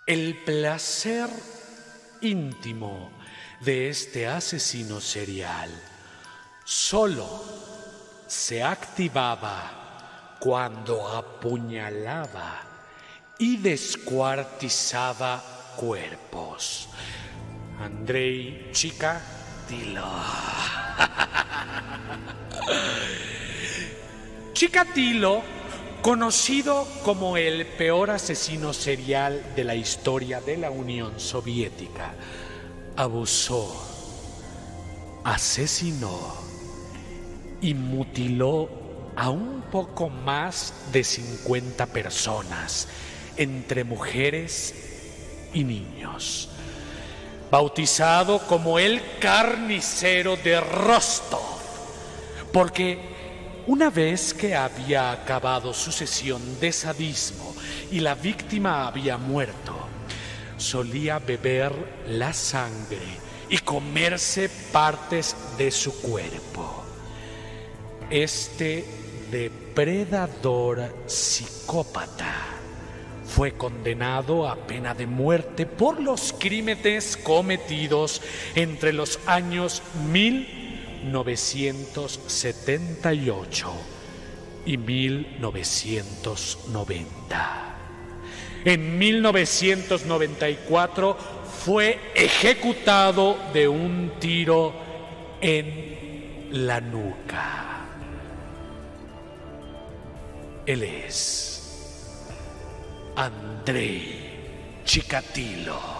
El placer íntimo de este asesino serial solo se activaba cuando apuñalaba y descuartizaba cuerpos. Andrei Chikatilo. Chikatilo, conocido como el peor asesino serial de la historia de la Unión Soviética, abusó, asesinó y mutiló a un poco más de 50 personas, entre mujeres y niños. Bautizado como el carnicero de Rostov, porque una vez que había acabado su sesión de sadismo y la víctima había muerto, solía beber la sangre y comerse partes de su cuerpo. Este depredador psicópata fue condenado a pena de muerte por los crímenes cometidos entre los años 1978 y 1990. En 1994 fue ejecutado de un tiro en la nuca. Él es Andrei Chikatilo.